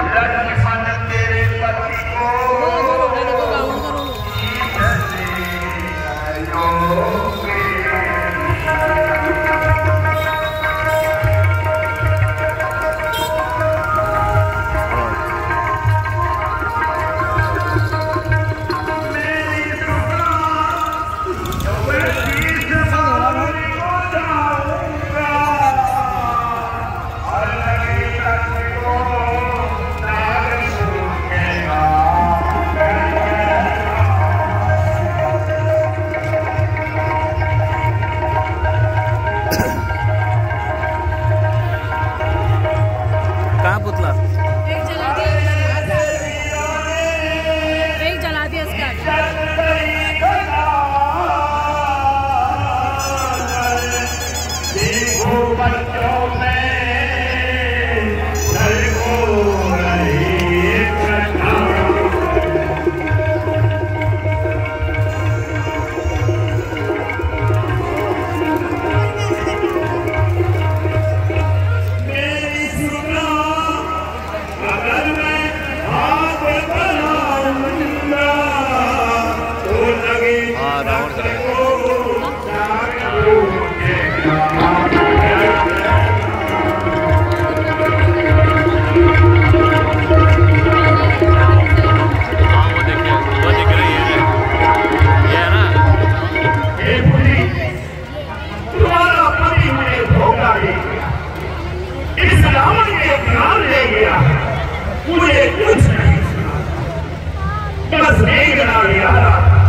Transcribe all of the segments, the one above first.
मुझे कुछ नहीं सुना, बस एक नाम याद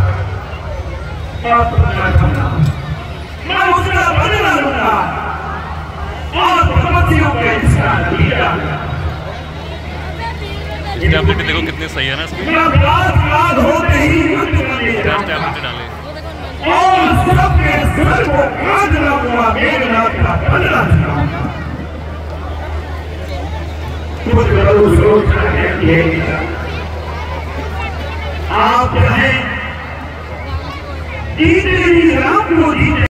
मैं उसका बदला लूंगा और प्रमतियों के इसका नतीजा। टैबलेट देखो कितने सही है ना इसकी। रात होते ही टैबलेट डाले और सबके सर को काट लूंगा, मेघनाथ का बदला लूंगा। आप चाहें जीते ही राम को जीते।